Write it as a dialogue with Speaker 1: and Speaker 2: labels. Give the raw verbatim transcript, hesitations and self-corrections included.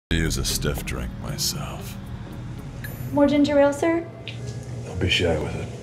Speaker 1: I use a stiff drink myself.
Speaker 2: More ginger ale, sir?
Speaker 1: Don't be shy with it.